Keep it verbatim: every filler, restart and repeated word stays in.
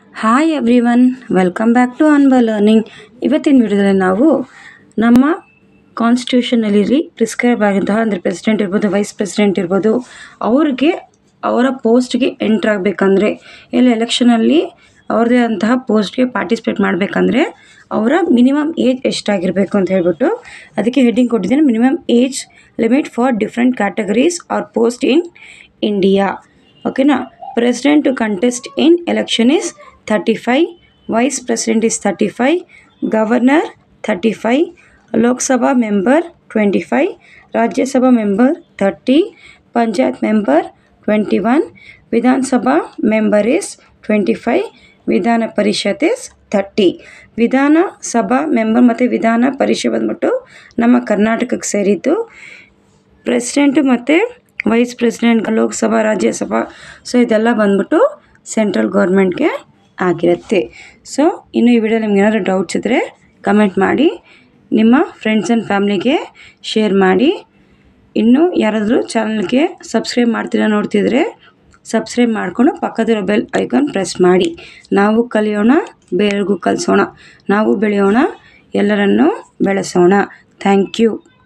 Hi everyone, welcome back to ಅನ್ಬಾ learning. ಇವತ್ತಿನ ವಿಡಿಯೋದಲ್ಲಿ ನಾವು ನಮ್ಮ ಕಾನ್ಸ್ಟಿಟ್ಯೂಷನಲ್ಲಿ ಪ್ರಿಸ್ಕ್ರೈಬ್ ಆಗಿದ್ದಂತಹ ಅಂದರೆ ಪ್ರೆಸಿಡೆಂಟ್ ಇರ್ಬೋದು, ವೈಸ್ ಪ್ರೆಸಿಡೆಂಟ್ ಇರ್ಬೋದು, ಅವ್ರಿಗೆ ಅವರ ಪೋಸ್ಟ್ಗೆ ಎಂಟ್ರ್ ಆಗಬೇಕಂದ್ರೆ ಎಲ್ಲ ಎಲೆಕ್ಷನಲ್ಲಿ ಅವ್ರದ್ದೇ ಅಂತಹ ಪೋಸ್ಟ್ಗೆ ಪಾರ್ಟಿಸಿಪೇಟ್ ಮಾಡಬೇಕಂದ್ರೆ ಅವರ ಮಿನಿಮಮ್ ಏಜ್ ಎಷ್ಟಾಗಿರಬೇಕು ಅಂತ ಹೇಳ್ಬಿಟ್ಟು ಅದಕ್ಕೆ ಹೆಡ್ಡಿಂಗ್ ಕೊಟ್ಟಿದ್ದೇನೆ. Minimum age limit for different categories or post in India. ಓಕೆನಾ. President to contest in election is thirty-five, Vice President is thirty-five, Governor thirty-five, Lok Sabha member twenty-five, Rajya Sabha member thirty, Panchayat member twenty-one, Vidhan Sabha member is twenty-five, Vidhana Parishad is thirty. ವಿಧಾನ ಸಭಾ member ಮತ್ತು ವಿಧಾನ ಪರಿಷತ್ ಬಂದ್ಬಿಟ್ಟು ನಮ್ಮ ಕರ್ನಾಟಕಕ್ಕೆ ಸೇರಿದ್ದು. President ಮತ್ತು vice president, Lok Sabha, Rajya Sabha, so ಇದೆಲ್ಲ ಬಂದ್ಬಿಟ್ಟು ಸೆಂಟ್ರಲ್ ಗೌರ್ಮೆಂಟ್ಗೆ ಆಗಿರುತ್ತೆ. ಸೊ ಇನ್ನು ಈ ವಿಡಿಯೋ ನಿಮ್ಗೆ ಏನಾದರೂ ಡೌಟ್ಸ್ ಇದ್ದರೆ ಕಮೆಂಟ್ ಮಾಡಿ, ನಿಮ್ಮ ಫ್ರೆಂಡ್ಸ್ ಆ್ಯಂಡ್ ಫ್ಯಾಮ್ಲಿಗೆ ಶೇರ್ ಮಾಡಿ. ಇನ್ನೂ ಯಾರಾದರೂ ಚಾನಲ್ಗೆ ಸಬ್ಸ್ಕ್ರೈಬ್ ಮಾಡ್ತೀರಾ ನೋಡ್ತಿದ್ರೆ ಸಬ್ಸ್ಕ್ರೈಬ್ ಮಾಡಿಕೊಂಡು ಪಕ್ಕದಿರೋ ಬೆಲ್ ಐಕಾನ್ ಪ್ರೆಸ್ ಮಾಡಿ. ನಾವು ಕಲಿಯೋಣ, ಬೇರೆಗೂ ಕಲಿಸೋಣ, ನಾವು ಬೆಳೆಯೋಣ, ಎಲ್ಲರನ್ನೂ ಬೆಳೆಸೋಣ. Thank you.